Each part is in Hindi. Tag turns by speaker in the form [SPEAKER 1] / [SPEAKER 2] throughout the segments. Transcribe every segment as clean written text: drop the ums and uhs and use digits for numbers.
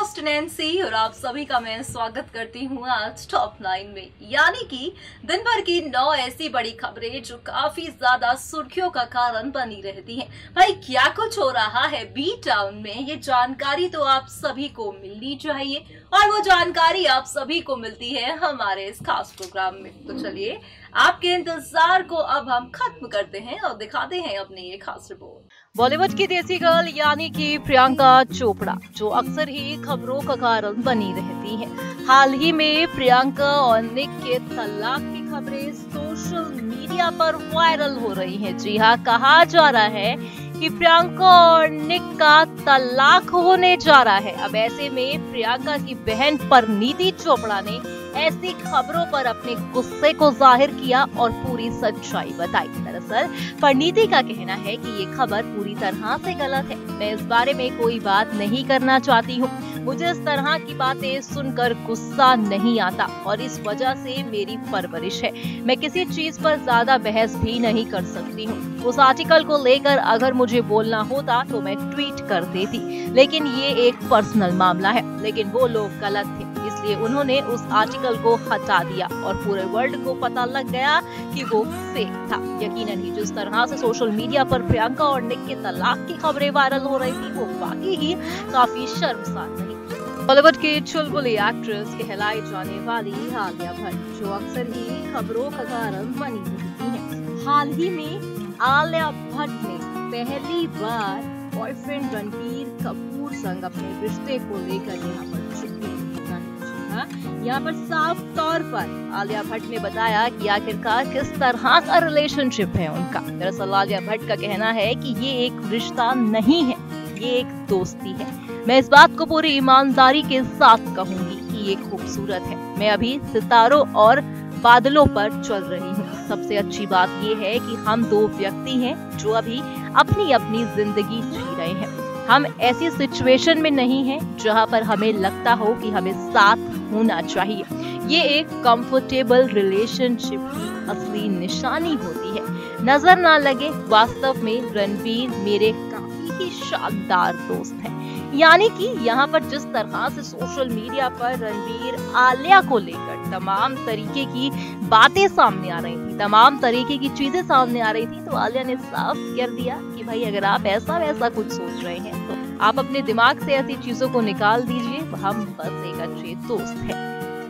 [SPEAKER 1] होस्ट नैन्सी और आप सभी का मैं स्वागत करती हूँ आज टॉप 9 में, यानी कि दिन भर की 9 ऐसी बड़ी खबरें जो काफी ज्यादा सुर्खियों का कारण बनी रहती हैं। भाई क्या कुछ हो रहा है बी टाउन में, ये जानकारी तो आप सभी को मिलनी चाहिए और वो जानकारी आप सभी को मिलती है हमारे इस खास प्रोग्राम में। तो चलिए आपके इंतजार को अब हम खत्म करते हैं और दिखाते हैं अपनी ये खास रिपोर्ट।
[SPEAKER 2] बॉलीवुड की देसी गर्ल यानी कि प्रियंका चोपड़ा, जो अक्सर ही खबरों का कारण बनी रहती हैं। हाल ही में प्रियंका और निक के तलाक की खबरें सोशल मीडिया पर वायरल हो रही हैं। जी हाँ, कहा जा रहा है कि प्रियंका और निक का तलाक होने जा रहा है। अब ऐसे में प्रियंका की बहन परिणीति चोपड़ा ने ऐसी खबरों पर अपने गुस्से को जाहिर किया और पूरी सच्चाई बताई। दरअसल परिणीति का कहना है कि ये खबर पूरी तरह से गलत है। मैं इस बारे में कोई बात नहीं करना चाहती हूँ। मुझे इस तरह की बातें सुनकर गुस्सा नहीं आता और इस वजह से मेरी परवरिश है। मैं किसी चीज पर ज्यादा बहस भी नहीं कर सकती हूँ। उस आर्टिकल को लेकर अगर मुझे बोलना होता तो मैं ट्वीट कर देती, लेकिन ये एक पर्सनल मामला है। लेकिन वो लोग गलत थे, इसलिए उन्होंने उस आर्टिकल को हटा दिया और पूरे वर्ल्ड को पता लग गया कि वो फेक था। यकीनन ही जिस तरह से सोशल मीडिया पर प्रियंका और निक के तलाक की खबरें वायरल हो रही थी, वो वाकई ही काफी शर्मसार रही। बॉलीवुड की चुलबुली एक्ट्रेस कहलाई जाने वाली आलिया भट्ट, जो अक्सर ही खबरों का कारण बनी रहती है। हाल ही में आलिया भट्ट ने पहली बार बॉयफ्रेंड रणबीर कपूर संग अपने रिश्ते को लेकर यहाँ पर यहाँ पर साफ तौर पर आलिया भट्ट ने बताया कि आखिरकार किस तरह का रिलेशनशिप है उनका। दरअसल आलिया भट्ट का कहना है कि ये एक रिश्ता नहीं है, ये एक दोस्ती है। मैं इस बात को पूरी ईमानदारी के साथ कहूंगी कि ये खूबसूरत है। मैं अभी सितारों और बादलों पर चल रही हूँ। सबसे अच्छी बात ये है कि हम दो व्यक्ति हैं जो अभी अपनी अपनी जिंदगी जी रहे हैं। हम ऐसी सिचुएशन में नहीं हैं जहाँ पर हमें लगता हो कि हमें साथ होना चाहिए। ये एक कंफर्टेबल रिलेशनशिप की असली निशानी होती है। नजर ना लगे, वास्तव में रणबीर मेरे काफी ही शानदार दोस्त हैं। यानी कि यहाँ पर जिस तरह से सोशल मीडिया पर रणबीर आलिया को लेकर तमाम तरीके की बातें सामने आ रही थी, तमाम तरीके की चीजें सामने आ रही थी, तो आलिया ने साफ कर दिया कि भाई अगर आप ऐसा वैसा कुछ सोच रहे हैं तो आप अपने दिमाग से ऐसी चीजों को निकाल दीजिए। हम बस एक अच्छे दोस्त हैं।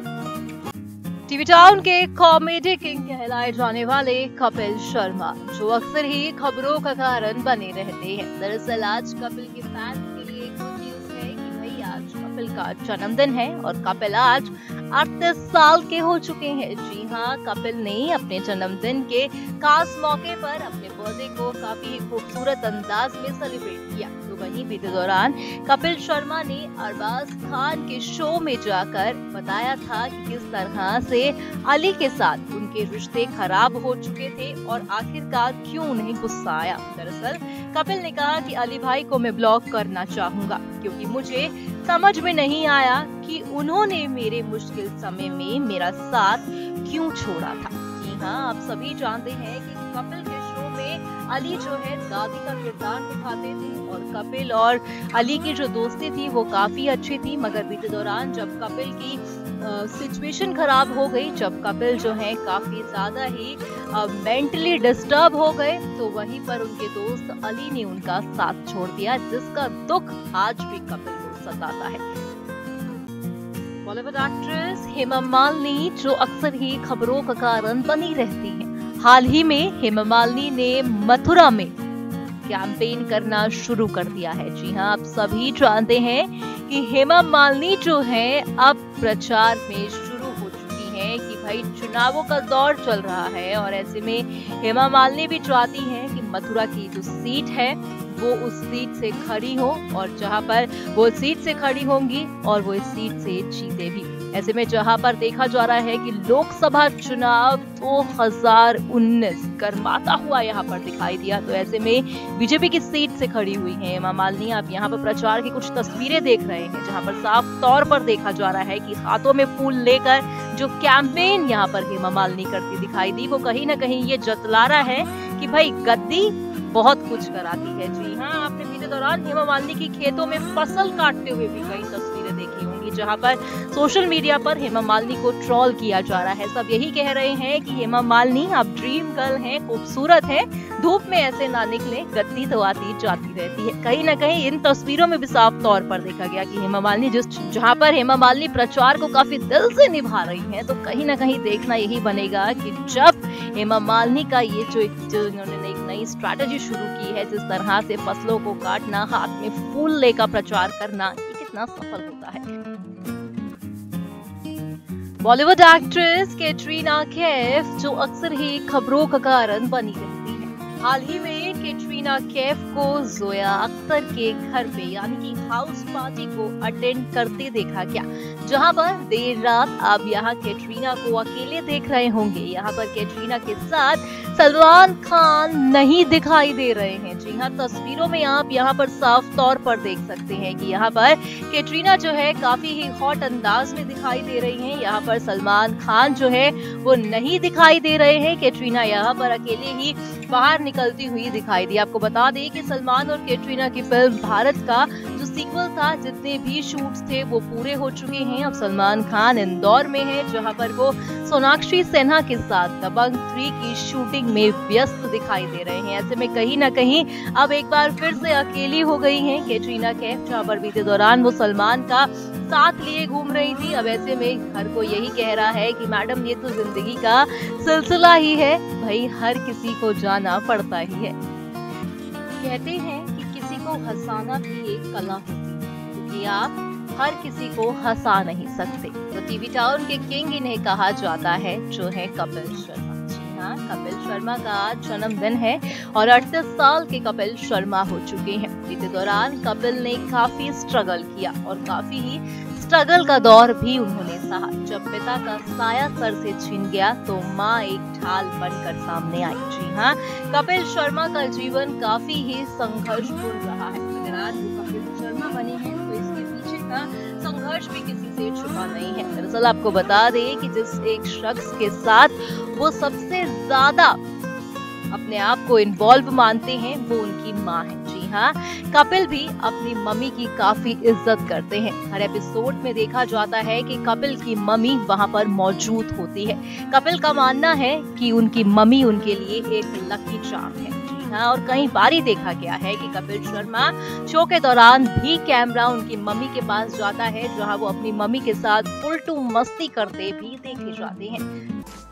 [SPEAKER 2] टीवी टाउन के कॉमेडी किंग कहलाए जाने वाले कपिल शर्मा, जो अक्सर ही खबरों का कारण बने रहते हैं। दरअसल आज कपिल के फैंस के लिए गुड न्यूज है कि भाई आज कपिल का जन्मदिन है और कपिल आज 38 साल के हो चुके हैं। जी हाँ, कपिल ने अपने जन्मदिन के खास मौके पर अपने बर्थडे को काफी खूबसूरत अंदाज में सेलिब्रेट किया। तो वहीं बीते दौरान कपिल शर्मा ने अरबाज खान के शो में जाकर बताया था कि किस तरह से अली के साथ उनके रिश्ते खराब हो चुके थे और आखिरकार क्यों उन्हें गुस्सा आया। दरअसल कपिल ने कहा कि अली भाई को मैं ब्लॉक करना चाहूंगा क्योंकि मुझे समझ में नहीं आया कि उन्होंने मेरे मुश्किल समय में मेरा साथ क्यों छोड़ा था। जी हाँ, आप सभी जानते हैं कि कपिल के शो में अली जो है दादी का किरदार निभाते थे और कपिल और अली की जो दोस्ती थी वो काफी अच्छी थी। मगर बीते दौरान जब कपिल की सिचुएशन खराब हो गई, जब कपिल जो है काफी ज्यादा ही मेंटली डिस्टर्ब हो गए, तो वहीं पर उनके दोस्त अली ने उनका साथ छोड़ दिया, जिसका दुख आज भी कपिल को सताता है। बॉलीवुड एक्ट्रेस हेमा मालिनी, जो अक्सर ही खबरों का कारण बनी रहती है। हाल ही में हेमा मालिनी ने मथुरा में कैंपेन करना शुरू कर दिया है। जी हाँ, आप सभी जानते हैं कि हेमा मालिनी जो है अब प्रचार में शुरू हो चुकी हैं कि भाई चुनावों का दौर चल रहा है और ऐसे में हेमा मालिनी भी चाहती हैं कि मथुरा की जो सीट है वो उस सीट से खड़ी हो और जहां पर वो सीट से खड़ी होंगी और वो इस सीट से जीते भी। ऐसे में जहां पर देखा जा रहा है कि लोकसभा चुनाव 2019 गर्माता हुआ यहां पर दिखाई दिया, तो ऐसे में बीजेपी की सीट से खड़ी हुई है हेमा मालिनी। आप यहां पर प्रचार की कुछ तस्वीरें देख रहे हैं जहां पर साफ तौर पर देखा जा रहा है कि हाथों में फूल लेकर जो कैंपेन यहां पर हेमा मालिनी करती दिखाई दी, वो कहीं ना कहीं ये जतला रहा है कि भाई गद्दी बहुत कुछ कराती है। जी हाँ, आपने बीते दौरान हेमा मालिनी की खेतों में फसल काटते हुए भी कई तस्वीरें तस्वीरें देखी होंगी जहां पर सोशल मीडिया पर हेमा मालिनी को ट्रोल किया जा रहा है। सब यही कह रहे हैं कि हेमा मालिनी आप ड्रीम गर्ल हैं, खूबसूरत हैं, धूप में ऐसे ना निकले, गद्दी तो आती जाती रहती है। कहीं ना कहीं इन तस्वीरों में भी साफ तौर पर देखा गया कि हेमा मालिनी जहां पर हेमा मालिनी प्रचार को काफी दिल से निभा रही हैं, तो कहीं ना कहीं देखना यही बनेगा कि जब हेमा मालिनी का ये जो इन्होंने एक नई स्ट्रैटेजी शुरू की है, जिस तरह से फसलों को काटना, हाथ में फूल लेकर प्रचार करना, ये कितना सफल होता है। बॉलीवुड एक्ट्रेस कैटरीना कैफ जो अक्सर ही खबरों का कारण बनी रहती है। हाल ही में कैटरीना कैफ को जोया अख्तर के घर पे यानी कि हाउस पार्टी को अटेंड करते देखा गया, जहां पर देर रात आप यहाँ कैटरीना को अकेले देख रहे होंगे। यहाँ पर कैटरीना के साथ सलमान खान नहीं दिखाई दे रहे हैं। जी हाँ, तस्वीरों में आप यहाँ पर साफ तौर पर देख सकते हैं कि यहाँ पर कैटरीना जो है काफी ही हॉट अंदाज में दिखाई दे रही हैं। यहाँ पर सलमान खान जो है वो नहीं दिखाई दे रहे हैं। कैटरीना यहाँ पर अकेले ही बाहर निकलती हुई दिखाई दी। आपको बता दें कि सलमान और कैटरीना की फिल्म भारत का जो सीक्वल था, जितने भी शूट्स थे वो पूरे हो चुके हैं। अब सलमान खान इंदौर में है, जहां पर वो सोनाक्षी सिन्हा के साथ दबंग 3 की शूटिंग में व्यस्त दिखाई दे रहे हैं। ऐसे में कहीं ना कहीं अब एक बार फिर से अकेली हो गई हैं कैटरीना कैफ, जहां पर बीते दौरान वो सलमान का साथ लिए घूम रही थी। अब ऐसे में हर कोई यही कह रहा है कि मैडम ये तो जिंदगी का सिलसिला ही है, भाई हर किसी को जाना पड़ता ही है। कहते हैं कि किसी को हंसाना भी एक कला होती है, क्योंकि आप हर किसी को हंसा नहीं सकते। तो टीवी टाउन के किंग इन्हें कहा जाता है, जो है कपिल शर्मा। जी हाँ, कपिल शर्मा का आज जन्मदिन है और 38 साल के कपिल शर्मा हो चुके हैं। बीते दौरान कपिल ने काफी स्ट्रगल किया और काफी ही स्ट्रगल का दौर भी उन्होंने सहा। जब पिता का साया सर से छीन गया तो माँ एक ढाल बनकर सामने आई। जी हाँ, कपिल शर्मा का जीवन काफी ही संघर्षपूर्ण रहा है। अगर आज वो कपिल शर्मा बने हैं तो इसके पीछे का संघर्ष भी किसी से छुपा नहीं है। दरअसल आपको बता दें कि जिस एक शख्स के साथ वो सबसे ज्यादा अपने आप को इन्वॉल्व मानते हैं वो उनकी माँ है। जी हाँ, कपिल भी अपनी मम्मी की काफी इज्जत करते हैं। हर एपिसोड में देखा जाता है कि कपिल की मम्मी वहाँ पर मौजूद होती है। कपिल का मानना है कि उनकी मम्मी उनके लिए एक लकी चार्म है। जी हाँ, और कई बारी देखा गया है कि कपिल शर्मा शो के दौरान भी कैमरा उनकी मम्मी के पास जाता है, जहाँ वो अपनी मम्मी के साथ उल्टू मस्ती करते भी देखे जाते हैं।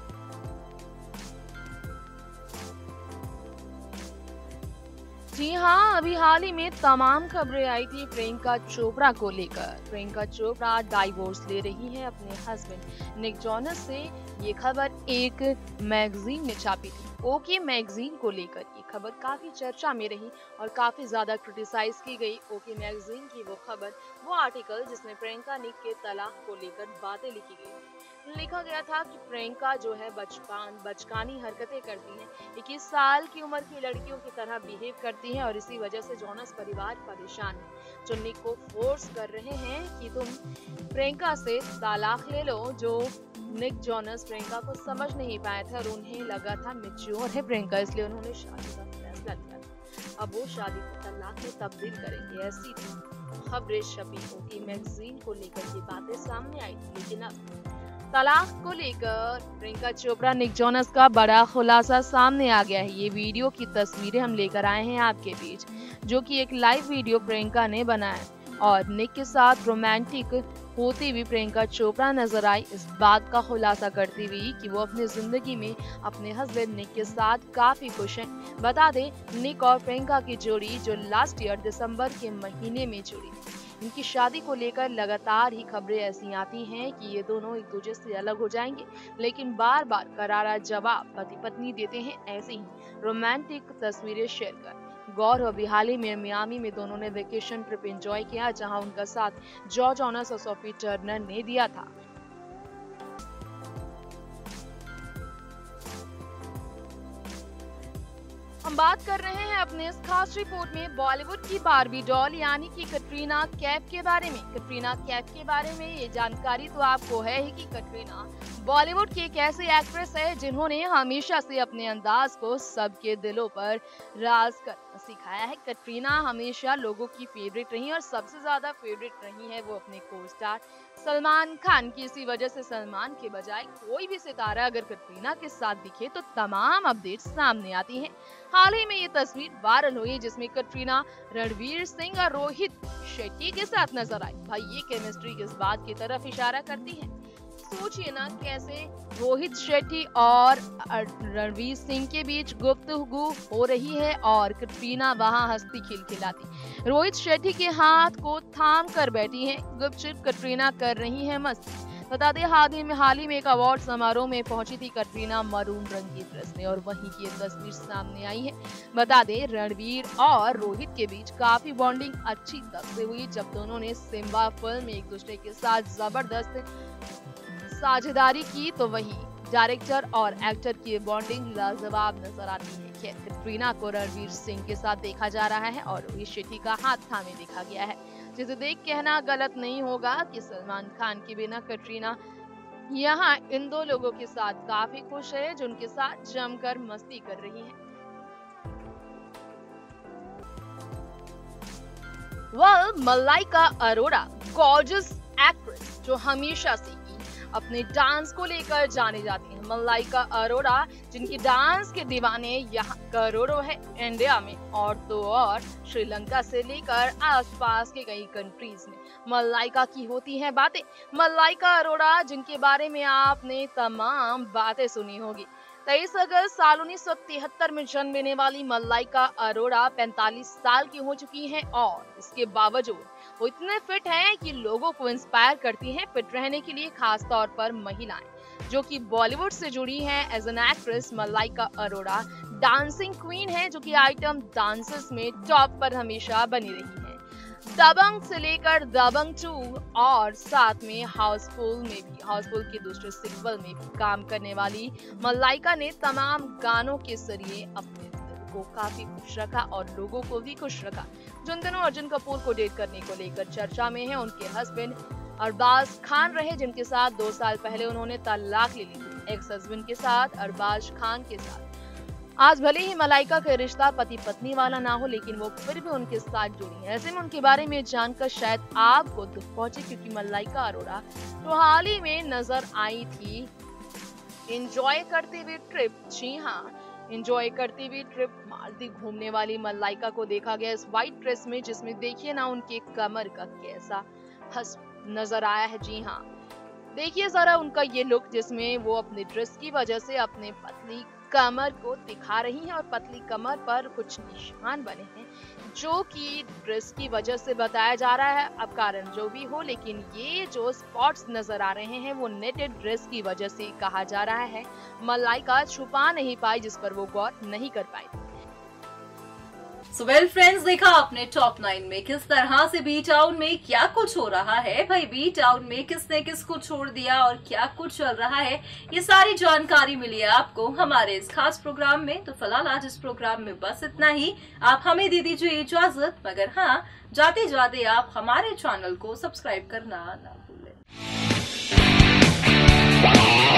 [SPEAKER 3] जी हाँ, अभी हाल ही में तमाम खबरें आई थी प्रियंका चोपड़ा को लेकर। प्रियंका चोपड़ा डाइवोर्स ले रही है अपने हस्बैंड निक जोनस से। ये खबर एक मैगजीन में छापी थी। ओके मैगजीन को लेकर ये खबर काफी चर्चा में रही और काफी ज्यादा क्रिटिसाइज की गई। ओके मैगजीन की वो खबर, वो आर्टिकल जिसमें प्रियंका निक के तलाक को लेकर बातें लिखी गई। लिखा गया था कि प्रियंका जो है बचकानी हरकतें करती हैं, 21 साल की उम्र की लड़कियों की तरह बिहेव करती हैं और इसी वजह से जोनस परिवार परेशान है, जो निक को फोर्स कर रहे हैं कि तुम प्रियंका से तलाक ले लो। जो निक जोनस प्रियंका को समझ नहीं पाए थे और उन्हें लगा था मैच्योर है प्रियंका, इसलिए उन्होंने शादी का फैसला लिया था। अब वो शादी को तलाक में तब्दील करेंगे, ऐसी खबरें छपी। ओके मैगजीन को लेकर ये बातें सामने आई थी, लेकिन अब तलाक को लेकर प्रियंका चोपड़ा निक जोनस का बड़ा खुलासा सामने आ गया है। ये वीडियो की तस्वीरें हम लेकर आए हैं आपके बीच, जो कि एक लाइव वीडियो प्रियंका ने बनाया और निक के साथ रोमांटिक होती हुई प्रियंका चोपड़ा नजर आई, इस बात का खुलासा करती हुई कि वो अपनी जिंदगी में अपने हस्बैंड निक के साथ काफी खुश हैं। बता दें, निक और प्रियंका की जोड़ी जो लास्ट ईयर दिसंबर के महीने में जुड़ी, इनकी शादी को लेकर लगातार ही खबरें ऐसी आती हैं कि ये दोनों एक दूसरे से अलग हो जाएंगे, लेकिन बार बार करारा जवाब पति पत्नी देते हैं ऐसे ही रोमांटिक तस्वीरें शेयर कर। गौर हो, अभी हाल ही में मियामी में दोनों ने वेकेशन ट्रिप एंजॉय किया, जहां उनका साथ जॉर्ज जोनस और सोफी टर्नर ने दिया था। हम बात कर रहे हैं अपने इस खास रिपोर्ट में बॉलीवुड की बारबी डॉल यानी कि कटरीना कैफ के बारे में। कटरीना कैफ के बारे में ये जानकारी तो आपको है ही कि कटरीना बॉलीवुड की एक ऐसी एक्ट्रेस है जिन्होंने हमेशा से अपने अंदाज को सबके दिलों पर राज कर सिखाया है। कटरीना हमेशा लोगों की फेवरेट रही और सबसे ज्यादा फेवरेट रही है वो अपने को स्टार सलमान खान की। इसी वजह से सलमान के बजाय कोई भी सितारा अगर कटरीना के साथ दिखे तो तमाम अपडेट्स सामने आती हैं। हाल ही में ये तस्वीर वायरल हुई जिसमें कटरीना रणवीर सिंह और रोहित शेट्टी के साथ नजर आई। भाई ये केमिस्ट्री किस बात की तरफ इशारा करती है? सोचिए ना कैसे रोहित शेट्टी और रणवीर सिंह के बीच गुफ्तगू हो रही है और कटरीना वहां हंसती खिलखिलाती रोहित शेट्टी के हाथ को थाम कर बैठी है। गुपचुप कटरीना कर रही है मस्ती। बता दें हाल ही में एक अवार्ड समारोह में पहुंची थी कटरीना मरून रंग की ड्रेस में और वहीं की तस्वीर सामने आई है। बता दें रणवीर और रोहित के बीच काफी बॉन्डिंग अच्छी तब से हुई जब दोनों ने सिम्बा फिल्म में एक दूसरे के साथ जबरदस्त साझेदारी की, तो वहीं डायरेक्टर और एक्टर की बॉन्डिंग लाजवाब नजर आती है। खैर कटरीना को रणवीर सिंह के साथ देखा जा रहा है और रोहित शेट्टी का हाथ थामे देखा गया है, जिसे देख कहना गलत नहीं होगा कि सलमान खान के बिना कटरीना यहाँ इन दो लोगों के साथ काफी खुश है, जो उनके साथ जमकर मस्ती कर रही है। मलाइका अरोड़ा गॉर्जियस एक्ट्रेस जो हमेशा से अपने डांस को लेकर जाने जाती हैं। मलाइका अरोड़ा जिनकी डांस के दीवाने यहाँ करोड़ों है इंडिया में और तो और श्रीलंका से लेकर आसपास के कई कंट्रीज में मलाइका की होती हैं बातें। मलाइका अरोड़ा जिनके बारे में आपने तमाम बातें सुनी होगी। 23 अगस्त साल 1973 में जन्म लेने वाली मलाइका अरोड़ा 45 साल की हो चुकी हैं और इसके बावजूद वो इतने फिट हैं कि लोगों को इंस्पायर करती हैं फिट रहने के लिए, खास तौर पर महिलाएं जो कि बॉलीवुड से जुड़ी हैं। As an actress Malaika Arora dancing queen है जो कि आइटम डांसेस में टॉप पर हमेशा बनी रही है। दबंग से लेकर दबंग 2 और साथ में हाउसफुल के दूसरे सीक्वल में भी काम करने वाली मलाइका ने तमाम गानों के जरिए अपने दिल को काफी खुश रखा और लोगों को भी खुश रखा। जिन दिनों अर्जुन कपूर को डेट करने को लेकर चर्चा में है उनके हस्बैंड अरबाज खान रहे, जिनके साथ 2 साल पहले उन्होंने तलाक ले ली थी। एक्स हस्बैंड के साथ अरबाज खान के साथ आज भले ही मलाइका का रिश्ता पति पत्नी वाला ना हो लेकिन वो फिर भी उनके साथ जुड़ी है। ऐसे में उनके बारे में जानकर शायद आपको दुख पहुंचे क्योंकि मलाइका अरोड़ा तो हाल ही में नजर आई थी एंजॉय करते हुए ट्रिप। जी हाँ, एंजॉय करते हुए ट्रिप मालदीव घूमने वाली मलाइका को देखा गया इस व्हाइट ड्रेस में, जिसमें देखिए ना उनके कमर का कैसा हंस नजर आया है। जी हाँ, देखिए जरा उनका ये लुक जिसमें वो अपने ड्रेस की वजह से अपने पतली कमर को दिखा रही हैं और पतली कमर पर कुछ निशान बने हैं जो कि ड्रेस की वजह से बताया जा रहा है। अब कारण जो भी हो लेकिन ये जो स्पॉट्स नजर आ रहे हैं वो नेटेड ड्रेस की वजह से कहा जा रहा है। मलाइका छुपा नहीं पाई जिस पर वो गौर नहीं कर पाई।
[SPEAKER 1] सो वेल फ्रेंड्स, देखा आपने टॉप 9 में किस तरह से बी टाउन में क्या कुछ हो रहा है। भाई बी टाउन में किसने किसको छोड़ दिया और क्या कुछ चल रहा है, ये सारी जानकारी मिली है आपको हमारे इस खास प्रोग्राम में। तो फिलहाल आज इस प्रोग्राम में बस इतना ही। आप हमें दे दीजिए इजाजत, मगर हाँ जाते जाते आप हमारे चैनल को सब्सक्राइब करना ना भूलें।